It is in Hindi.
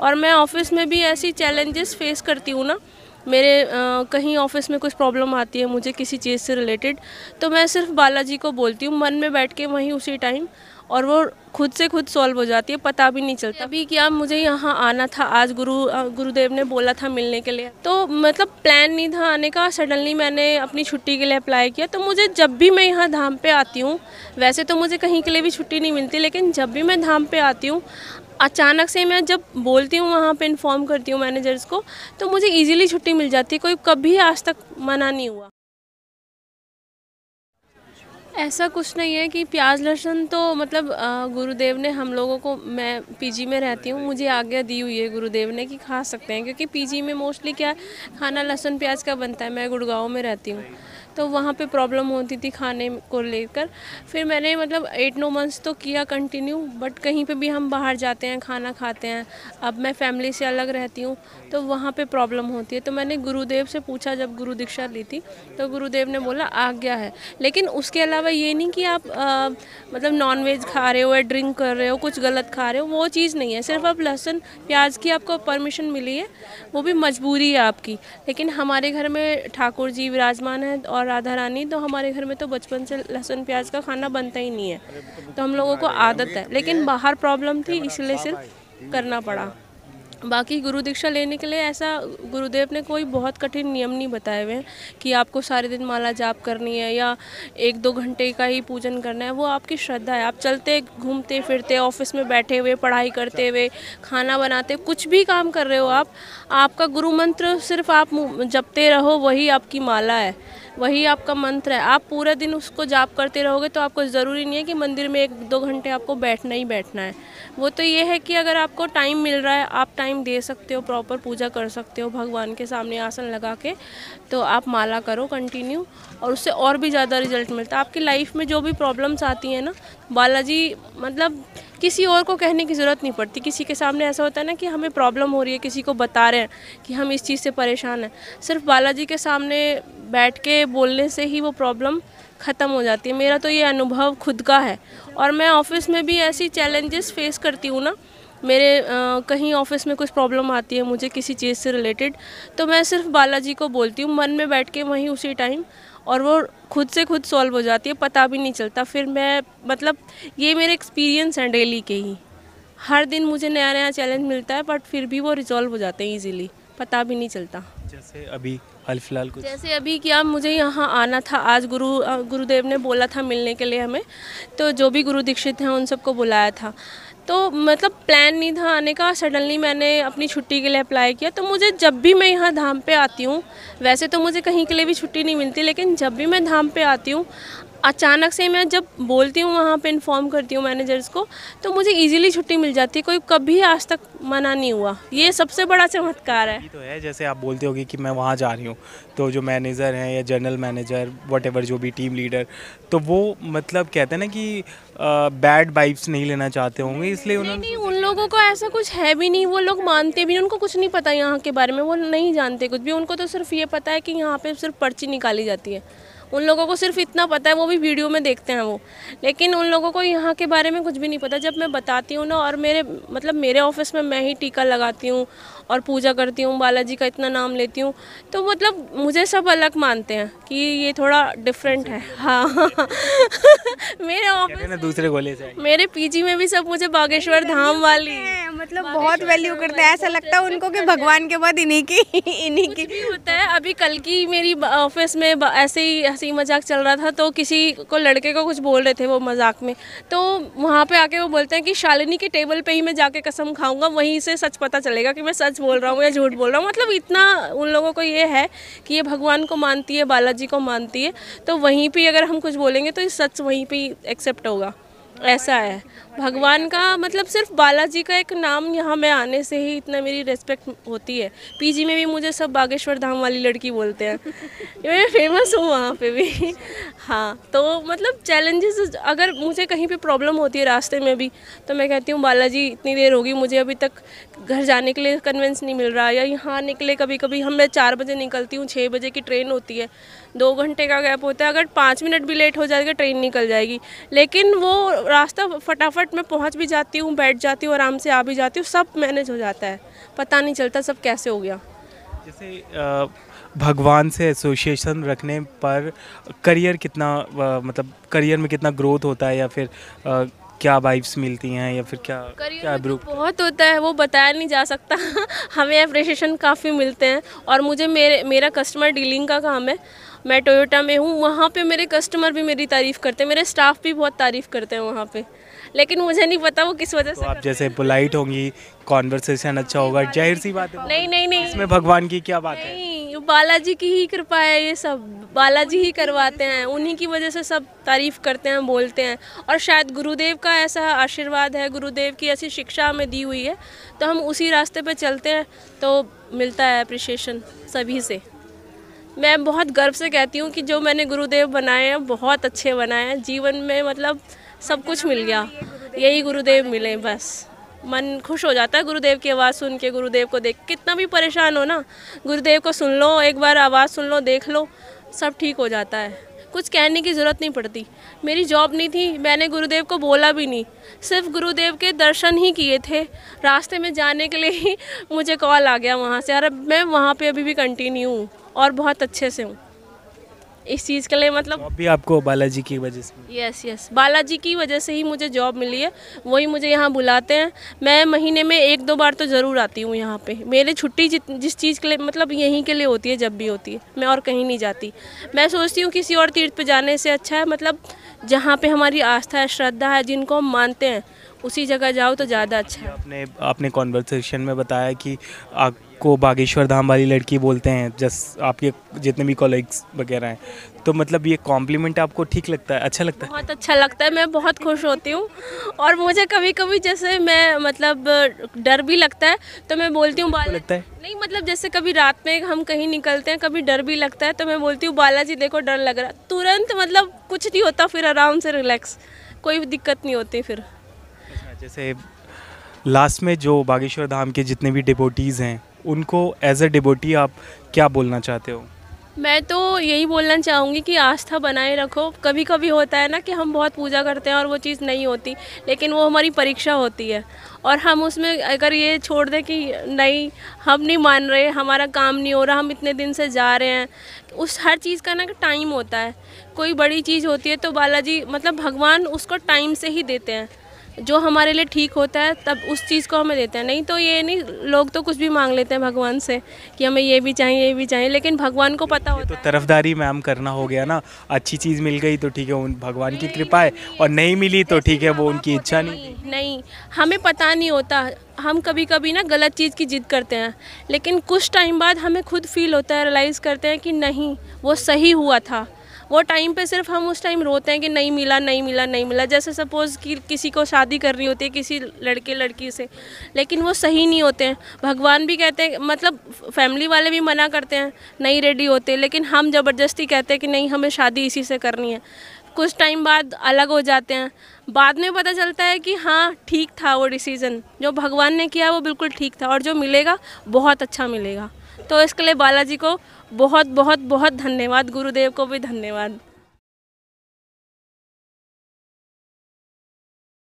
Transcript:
और मैं ऑफिस में भी ऐसी चैलेंजेस फेस करती हूँ ना, मेरे कहीं ऑफिस में कुछ प्रॉब्लम आती है मुझे किसी चीज़ से रिलेटेड, तो मैं सिर्फ बालाजी को बोलती हूँ मन में बैठ के वहीं उसी टाइम, और वो खुद से खुद सॉल्व हो जाती है, पता भी नहीं चलता। अभी क्या मुझे यहाँ आना था, आज गुरुदेव ने बोला था मिलने के लिए, तो मतलब प्लान नहीं था आने का, सडनली मैंने अपनी छुट्टी के लिए अप्लाई किया। तो मुझे जब भी मैं यहाँ धाम पे आती हूँ, वैसे तो मुझे कहीं के लिए भी छुट्टी नहीं मिलती, लेकिन जब भी मैं धाम पे आती हूँ, अचानक से मैं जब बोलती हूँ वहाँ पे इन्फॉर्म करती हूँ मैनेजर्स को, तो मुझे इजीली छुट्टी मिल जाती है, कोई कभी आज तक मना नहीं हुआ। ऐसा कुछ नहीं है कि प्याज लहसुन तो मतलब गुरुदेव ने हम लोगों को, मैं पीजी में रहती हूँ, मुझे आज्ञा दी हुई है गुरुदेव ने कि खा सकते हैं, क्योंकि पीजी में मोस्टली क्या खाना लहसुन प्याज का बनता है। मैं गुड़गांव में रहती हूँ, तो वहाँ पे प्रॉब्लम होती थी खाने को लेकर। फिर मैंने मतलब 8-9 मंथ्स तो किया कंटिन्यू, बट कहीं पे भी हम बाहर जाते हैं खाना खाते हैं। अब मैं फैमिली से अलग रहती हूँ, तो वहाँ पे प्रॉब्लम होती है। तो मैंने गुरुदेव से पूछा, जब गुरु दीक्षा ली थी, तो गुरुदेव ने बोला आज्ञा है, लेकिन उसके अलावा ये नहीं कि आप मतलब नॉनवेज खा रहे हो या ड्रिंक कर रहे हो, कुछ गलत खा रहे हो, वो चीज़ नहीं है। सिर्फ आप लहसुन प्याज की आपको परमिशन मिली है, वो भी मजबूरी है आपकी। लेकिन हमारे घर में ठाकुर जी विराजमान है और राधा रानी, तो हमारे घर में तो बचपन से लहसुन प्याज का खाना बनता ही नहीं है, तो हम लोगों को आदत है। लेकिन बाहर प्रॉब्लम थी, इसलिए सिर्फ करना पड़ा। बाकी गुरु दीक्षा लेने के लिए ऐसा गुरुदेव ने कोई बहुत कठिन नियम नहीं बताए हुए हैं कि आपको सारे दिन माला जाप करनी है या 1-2 घंटे का ही पूजन करना है। वो आपकी श्रद्धा है। आप चलते घूमते फिरते, ऑफिस में बैठे हुए, पढ़ाई करते हुए, खाना बनाते, कुछ भी काम कर रहे हो आप, आपका गुरु मंत्र सिर्फ आप जपते रहो, वही आपकी माला है, वही आपका मंत्र है। आप पूरे दिन उसको जाप करते रहोगे तो आपको ज़रूरी नहीं है कि मंदिर में 1-2 घंटे आपको बैठना ही बैठना है। वो तो ये है कि अगर आपको टाइम मिल रहा है, आप टाइम दे सकते हो, प्रॉपर पूजा कर सकते हो भगवान के सामने आसन लगा के, तो आप माला करो कंटिन्यू, और उससे और भी ज़्यादा रिजल्ट मिलता है। आपकी लाइफ में जो भी प्रॉब्लम्स आती हैं ना, बालाजी मतलब किसी और को कहने की ज़रूरत नहीं पड़ती। किसी के सामने ऐसा होता है ना कि हमें प्रॉब्लम हो रही है, किसी को बता रहे हैं कि हम इस चीज़ से परेशान हैं, सिर्फ बालाजी के सामने बैठ के बोलने से ही वो प्रॉब्लम ख़त्म हो जाती है। मेरा तो ये अनुभव खुद का है। और मैं ऑफिस में भी ऐसी चैलेंजेस फेस करती हूँ ना, मेरे कहीं ऑफिस में कुछ प्रॉब्लम आती है मुझे किसी चीज़ से रिलेटेड, तो मैं सिर्फ बालाजी को बोलती हूँ मन में बैठ के वहीं उसी टाइम, और वो खुद से खुद सॉल्व हो जाती है, पता भी नहीं चलता। फिर मैं मतलब ये मेरे एक्सपीरियंस हैं डेली के ही, हर दिन मुझे नया नया चैलेंज मिलता है, बट फिर भी वो रिजॉल्व हो जाते हैं ईजिली, पता भी नहीं चलता। जैसे अभी हाल फिलहाल कुछ, जैसे अभी क्या मुझे यहाँ आना था, आज गुरुदेव ने बोला था मिलने के लिए हमें, तो जो भी गुरु दीक्षित हैं उन सबको बुलाया था। तो मतलब प्लान नहीं था आने का, सडनली मैंने अपनी छुट्टी के लिए अप्लाई किया। तो मुझे जब भी मैं यहाँ धाम पे आती हूँ, वैसे तो मुझे कहीं के लिए भी छुट्टी नहीं मिलती, लेकिन जब भी मैं धाम पे आती हूँ, अचानक से मैं जब बोलती हूँ वहाँ पे इन्फॉर्म करती हूँ मैनेजर्स को, तो मुझे इजीली छुट्टी मिल जाती है, कोई कभी आज तक मना नहीं हुआ। ये सबसे बड़ा चमत्कार है। ये तो है। जैसे आप बोलते होगी कि मैं वहाँ जा रही हूँ, तो जो मैनेजर हैं या जनरल मैनेजर वॉटेवर जो भी टीम लीडर, तो वो मतलब कहते हैं ना कि बैड वाइब्स नहीं लेना चाहते होंगे, इसलिए उन्होंने नहीं, उन लोगों को ऐसा कुछ है भी नहीं, वो लोग मानते भी नहीं, उनको कुछ नहीं पता यहाँ के बारे में, वो नहीं जानते कुछ भी। उनको तो सिर्फ ये पता है कि यहाँ पे सिर्फ पर्ची निकाली जाती है, उन लोगों को सिर्फ इतना पता है, वो भी वीडियो में देखते हैं वो, लेकिन उन लोगों को यहाँ के बारे में कुछ भी नहीं पता। जब मैं बताती हूँ ना, और मेरे ऑफिस में मैं ही टीका लगाती हूँ और पूजा करती हूँ, बालाजी का इतना नाम लेती हूँ, तो मतलब मुझे सब अलग मानते हैं कि ये थोड़ा डिफरेंट है। हाँ मेरे ऑफिस ना दूसरे गोले से, मेरे पीजी में भी सब मुझे बागेश्वर धाम वाली मतलब बहुत वैल्यू करते हैं। ऐसा लगता है उनको कि भगवान के बाद इन्हीं की भी होता है। अभी कल की मेरी ऑफिस में ऐसे ही हंसी मजाक चल रहा था, तो किसी को लड़के को कुछ बोल रहे थे वो मजाक में, तो वहाँ पे आके वो बोलते हैं कि शालिनी के टेबल पे ही मैं जाके कसम खाऊंगा, वहीं से सच पता चलेगा कि मैं सच बोल रहा हूँ या झूठ बोल रहा हूँ। मतलब इतना उन लोगों को ये है कि ये भगवान को मानती है, बालाजी को मानती है, तो वहीं पर अगर हम कुछ बोलेंगे तो ये सच वहीं पर एक्सेप्ट होगा। ऐसा है भगवान का, मतलब सिर्फ बालाजी का एक नाम यहाँ में आने से ही इतना मेरी रिस्पेक्ट होती है। पीजी में भी मुझे सब बागेश्वर धाम वाली लड़की बोलते हैं, मैं फेमस हूँ वहाँ पे भी। हाँ, तो मतलब चैलेंजेस, अगर मुझे कहीं पे प्रॉब्लम होती है रास्ते में भी, तो मैं कहती हूँ बालाजी इतनी देर होगी, मुझे अभी तक घर जाने के लिए कन्वेंस नहीं मिल रहा, या यहाँ निकले कभी कभी हम, मैं 4 बजे निकलती हूँ, 6 बजे की ट्रेन होती है, 2 घंटे का गैप होता है, अगर 5 मिनट भी लेट हो जाएगा ट्रेन निकल जाएगी, लेकिन वो रास्ता फटाफट फटाफट मैं पहुंच भी जाती हूँ, बैठ जाती हूँ, आराम से आ भी जाती हूँ, सब मैनेज हो जाता है, पता नहीं चलता सब कैसे हो गया। जैसे भगवान से एसोसिएशन रखने पर करियर कितना मतलब करियर में कितना ग्रोथ होता है, या फिर क्या वाइब्स मिलती हैं, या फिर क्या करियर क्या में तो ग्रुप? बहुत होता है, वो बताया नहीं जा सकता। हमें अप्रिशिएशन काफ़ी मिलते हैं, और मुझे मेरा कस्टमर डीलिंग का काम है, मैं टोयोटा में हूँ, वहाँ पे मेरे कस्टमर भी मेरी तारीफ़ करते हैं, मेरे स्टाफ भी बहुत तारीफ़ करते हैं वहाँ पे, लेकिन मुझे नहीं पता वो किस वजह तो से आप करते जैसे पोलाइट होंगी, कॉन्वर्सेशन अच्छा होगा, जाहिर सी बात है। हैं। नहीं नहीं नहीं इसमें भगवान की क्या बात है? नहीं, बालाजी की ही कृपा है, ये सब बालाजी ही करवाते हैं, उन्हीं की वजह से सब तारीफ़ करते हैं, बोलते हैं, और शायद गुरुदेव का ऐसा आशीर्वाद है, गुरुदेव की ऐसी शिक्षा हमें दी हुई है, तो हम उसी रास्ते पे चलते हैं, तो मिलता है अप्रिशिएशन सभी से। मैं बहुत गर्व से कहती हूँ कि जो मैंने गुरुदेव बनाए हैं बहुत अच्छे बनाए हैं, जीवन में मतलब सब कुछ मिल गया, यही गुरुदेव मिले, बस मन खुश हो जाता है गुरुदेव की आवाज़ सुन के, गुरुदेव को देख, कितना भी परेशान हो ना, गुरुदेव को सुन लो, एक बार आवाज़ सुन लो, देख लो, सब ठीक हो जाता है, कुछ कहने की ज़रूरत नहीं पड़ती। मेरी जॉब नहीं थी, मैंने गुरुदेव को बोला भी नहीं, सिर्फ गुरुदेव के दर्शन ही किए थे, रास्ते में जाने के लिए ही मुझे कॉल आ गया वहाँ से, और अब मैं वहाँ पे अभी भी कंटिन्यू हूँ और बहुत अच्छे से हूँ इस चीज़ के लिए, मतलब जॉब भी आपको बालाजी की वजह से? यस बालाजी की वजह से ही मुझे जॉब मिली है, वही मुझे यहाँ बुलाते हैं, मैं महीने में 1-2 बार तो ज़रूर आती हूँ यहाँ पे, मेरी छुट्टी जिस चीज़ के लिए मतलब यहीं के लिए होती है, जब भी होती है, मैं और कहीं नहीं जाती। मैं सोचती हूँ किसी और तीर्थ पे जाने से अच्छा है, मतलब जहाँ पे हमारी आस्था है, श्रद्धा है, जिनको हम मानते हैं, उसी जगह जाओ तो ज़्यादा अच्छा है। आपने आपने कॉन्वर्सेशन में बताया कि आपको बागेश्वर धाम वाली लड़की बोलते हैं, जस आपके जितने भी कॉलीग्स वगैरह हैं, तो मतलब ये कॉम्प्लीमेंट आपको ठीक लगता है, अच्छा लगता है? बहुत अच्छा लगता है, मैं बहुत खुश होती हूँ, और मुझे कभी कभी जैसे मैं मतलब डर भी लगता है, तो मैं बोलती हूँ लगता है? नहीं, मतलब जैसे कभी रात में हम कहीं निकलते हैं, कभी डर भी लगता है, तो मैं बोलती हूँ बालाजी देखो डर लग रहा है, तुरंत मतलब कुछ नहीं होता, फिर आराम से रिलैक्स, कोई दिक्कत नहीं होती फिर। जैसे लास्ट में जो बागेश्वर धाम के जितने भी डिवोटीज़ हैं, उनको एज अ डिवोटी आप क्या बोलना चाहते हो? मैं तो यही बोलना चाहूँगी कि आस्था बनाए रखो, कभी कभी होता है ना कि हम बहुत पूजा करते हैं और वो चीज़ नहीं होती, लेकिन वो हमारी परीक्षा होती है, और हम उसमें अगर ये छोड़ दें कि नहीं हम नहीं मान रहे, हमारा काम नहीं हो रहा, हम इतने दिन से जा रहे हैं, उस हर चीज़ का ना टाइम होता है, कोई बड़ी चीज़ होती है तो बालाजी मतलब भगवान उसको टाइम से ही देते हैं, जो हमारे लिए ठीक होता है तब उस चीज़ को हमें देते हैं, नहीं तो ये नहीं, लोग तो कुछ भी मांग लेते हैं भगवान से कि हमें ये भी चाहिए ये भी चाहिए, लेकिन भगवान को पता होता तो है। तरफदारी मैम करना हो गया ना, अच्छी चीज़ मिल गई तो ठीक है, उन भगवान की कृपा है, और नहीं मिली तो ठीक है, वो उनकी इच्छा नहीं। नहीं, हमें पता नहीं होता, हम कभी कभी ना गलत चीज़ की जिद करते हैं, लेकिन कुछ टाइम बाद हमें खुद फील होता है, रियलाइज़ करते हैं कि नहीं वो सही हुआ था, वो टाइम पे सिर्फ हम उस टाइम रोते हैं कि नहीं मिला नहीं मिला नहीं मिला, जैसे सपोज़ कि किसी को शादी करनी होती है किसी लड़के लड़की से, लेकिन वो सही नहीं होते हैं, भगवान भी कहते हैं, मतलब फैमिली वाले भी मना करते हैं, नहीं रेडी होते, लेकिन हम ज़बरदस्ती कहते हैं कि नहीं हमें शादी इसी से करनी है, कुछ टाइम बाद अलग हो जाते हैं, बाद में पता चलता है कि हाँ ठीक था, वो डिसीज़न जो भगवान ने किया वो बिल्कुल ठीक था, और जो मिलेगा बहुत अच्छा मिलेगा। तो इसके लिए बालाजी को बहुत बहुत बहुत धन्यवाद, गुरुदेव को भी धन्यवाद।